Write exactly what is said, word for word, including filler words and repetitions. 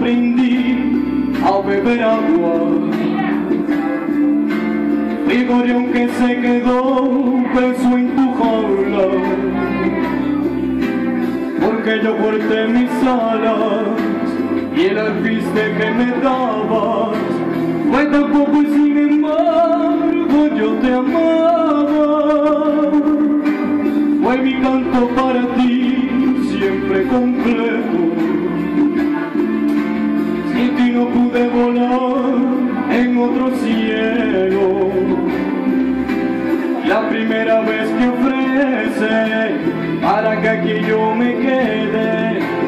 aprendí a beber agua. Mi gorrión que se quedó un beso en tu jaula, porque yo corté mis alas y el alpiste que me dabas fue tan poco y sin embargo yo te amaba. Fue mi canto para ti siempre completo. Sin ti no pude volar en otro cielo. La primera vez que ofrece para que aquí yo me quede,